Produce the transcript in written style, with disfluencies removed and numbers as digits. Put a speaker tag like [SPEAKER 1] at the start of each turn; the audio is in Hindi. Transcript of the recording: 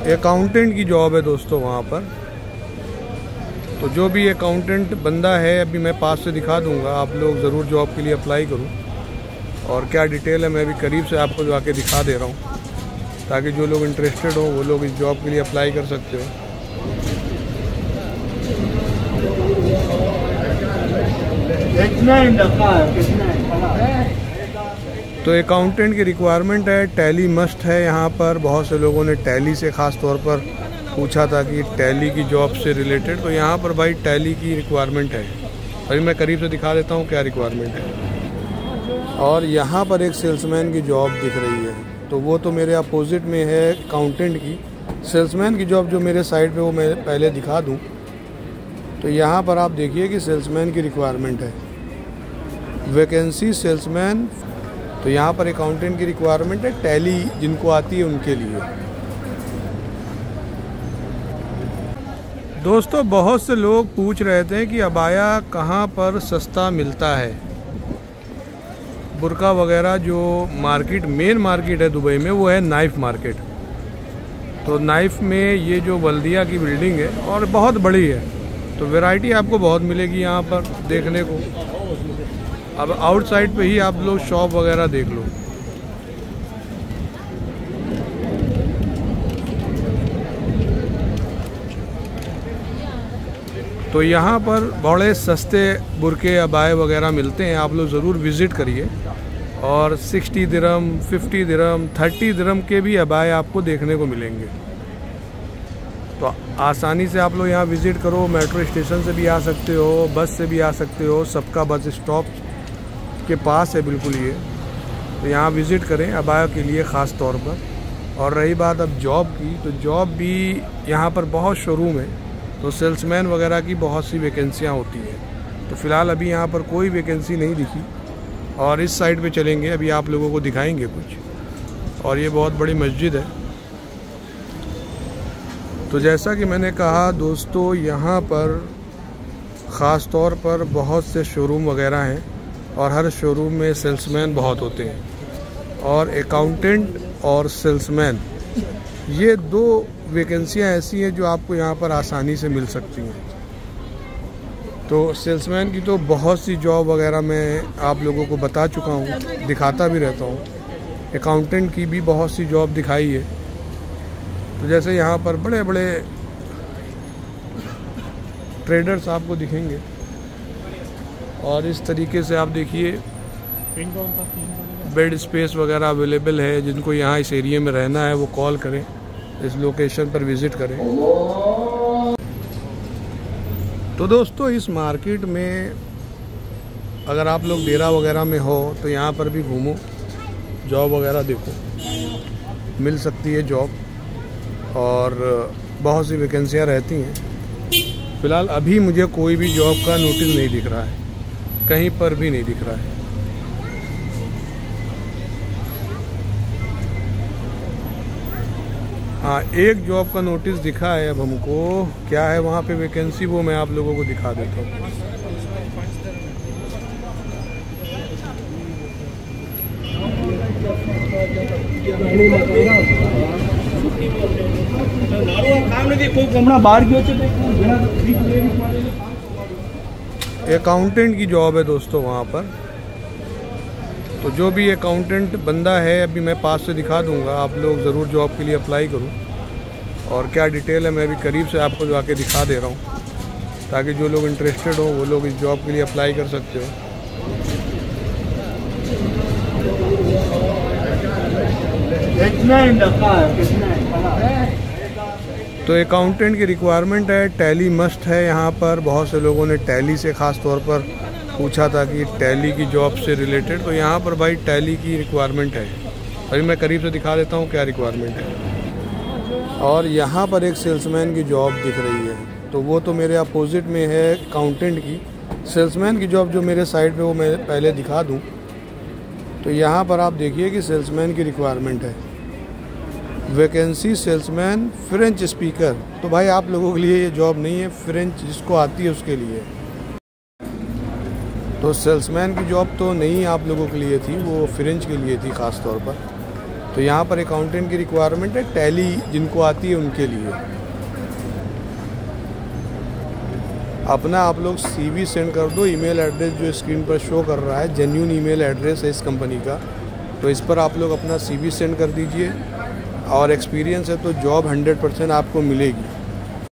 [SPEAKER 1] अकाउंटेंट की जॉब है दोस्तों वहाँ पर। तो जो भी अकाउंटेंट बंदा है अभी मैं पास से दिखा दूंगा, आप लोग ज़रूर जॉब के लिए अप्लाई करूँ। और क्या डिटेल है मैं अभी करीब से आपको जाके दिखा दे रहा हूँ, ताकि जो लोग इंटरेस्टेड हो वो लोग इस जॉब के लिए अप्लाई कर सकते हो। तो अकाउंटेंट की रिक्वायरमेंट है, टैली मस्ट है यहाँ पर। बहुत से लोगों ने टैली से ख़ास तौर पर पूछा था कि टैली की जॉब से रिलेटेड, तो यहाँ पर भाई टैली की रिक्वायरमेंट है। अभी मैं करीब से दिखा देता हूँ क्या रिक्वायरमेंट है। और यहाँ पर एक सेल्समैन की जॉब दिख रही है, तो वो तो मेरे अपोजिट में है अकाउंटेंट की। सेल्समैन की जॉब जो मेरे साइड पे वो मैं पहले दिखा दूँ। तो यहाँ पर आप देखिए कि सेल्समैन की रिक्वायरमेंट है, वैकेंसी सेल्समैन। तो यहाँ पर अकाउंटेंट की रिक्वायरमेंट है, टैली जिनको आती है उनके लिए। दोस्तों बहुत से लोग पूछ रहे थे कि अबाया कहाँ पर सस्ता मिलता है। बुर्का वगैरह जो मार्केट, मेन मार्केट है दुबई में, वो है नाइफ मार्केट। तो नाइफ में ये जो बल्दिया की बिल्डिंग है और बहुत बड़ी है, तो वैरायटी आपको बहुत मिलेगी यहाँ पर देखने को। अब आउटसाइड पे ही आप लोग शॉप वगैरह देख लो। तो यहाँ पर बड़े सस्ते बुरके अबाए वगैरह मिलते हैं, आप लोग ज़रूर विज़िट करिए। और 60 दिरहम, 50 दिरहम, 30 दिरहम के भी अबाए आपको देखने को मिलेंगे। तो आसानी से आप लोग यहाँ विज़िट करो। मेट्रो स्टेशन से भी आ सकते हो, बस से भी आ सकते हो, सबका बस स्टॉप के पास है बिल्कुल ये। तो यहाँ विज़िट करें अबाया के लिए ख़ास तौर पर। और रही बात अब जॉब की, तो जॉब भी यहाँ पर बहुत शोरूम है, तो सेल्समैन वगैरह की बहुत सी वैकेंसियाँ होती हैं। तो फ़िलहाल अभी यहाँ पर कोई वैकेंसी नहीं दिखी। और इस साइड पे चलेंगे, अभी आप लोगों को दिखाएंगे कुछ। और ये बहुत बड़ी मस्जिद है। तो जैसा कि मैंने कहा दोस्तों, यहाँ पर ख़ास तौर पर बहुत से शोरूम वगैरह हैं और हर शोरूम में सेल्समैन बहुत होते हैं। और अकाउंटेंट और सेल्समैन, ये दो वैकेंसियाँ ऐसी हैं जो आपको यहाँ पर आसानी से मिल सकती हैं। तो सेल्समैन की तो बहुत सी जॉब वगैरह मैं आप लोगों को बता चुका हूँ, दिखाता भी रहता हूँ। अकाउंटेंट की भी बहुत सी जॉब दिखाई है। तो जैसे यहाँ पर बड़े बड़े ट्रेडर्स आपको दिखेंगे। और इस तरीके से आप देखिए बेड स्पेस वगैरह अवेलेबल है। जिनको यहाँ इस एरिया में रहना है वो कॉल करें, इस लोकेशन पर विज़िट करें। तो दोस्तों इस मार्केट में अगर आप लोग डेरा वगैरह में हो तो यहाँ पर भी घूमो, जॉब वगैरह देखो, मिल सकती है जॉब। और बहुत सी वैकेंसियाँ रहती हैं। फ़िलहाल अभी मुझे कोई भी जॉब का नोटिस नहीं दिख रहा है, कहीं पर भी नहीं दिख रहा है। हाँ, एक जॉब का नोटिस दिखा है अब हमको, क्या है वहाँ पे वैकेंसी वो मैं आप लोगों को दिखा देता हूँ। अकाउंटेंट की जॉब है दोस्तों वहाँ पर। तो जो भी अकाउंटेंट बंदा है अभी मैं पास से दिखा दूंगा, आप लोग ज़रूर जॉब के लिए अप्लाई करूँ। और क्या डिटेल है मैं अभी करीब से आपको जाके दिखा दे रहा हूँ, ताकि जो लोग इंटरेस्टेड हो वो लोग इस जॉब के लिए अप्लाई कर सकते हो। तो अकाउंटेंट की रिक्वायरमेंट है, टैली मस्ट है यहाँ पर। बहुत से लोगों ने टैली से ख़ास तौर पर पूछा था कि टैली की जॉब से रिलेटेड, तो यहाँ पर भाई टैली की रिक्वायरमेंट है। अभी मैं करीब से दिखा देता हूँ क्या रिक्वायरमेंट है। और यहाँ पर एक सेल्समैन की जॉब दिख रही है, तो वो तो मेरे अपोजिट में है अकाउंटेंट की। सेल्समैन की जॉब जो मेरे साइड पे वो मैं पहले दिखा दूँ। तो यहाँ पर आप देखिए कि सेल्समैन की रिक्वायरमेंट है, वैकेंसी सेल्समैन फ्रेंच स्पीकर। तो भाई आप लोगों के लिए ये जॉब नहीं है, फ्रेंच जिसको आती है उसके लिए। तो सेल्समैन की जॉब तो नहीं आप लोगों के लिए थी, वो फ्रेंच के लिए थी ख़ास तौर पर। तो यहाँ पर अकाउंटेंट की रिक्वायरमेंट है, टैली जिनको आती है उनके लिए। अपना आप लोग CV सेंड कर दो। ईमेल एड्रेस जो स्क्रीन पर शो कर रहा है जेन्युइन ईमेल एड्रेस है इस कंपनी का, तो इस पर आप लोग अपना CV सेंड कर दीजिए। और एक्सपीरियंस है तो जॉब 100% आपको मिलेगी।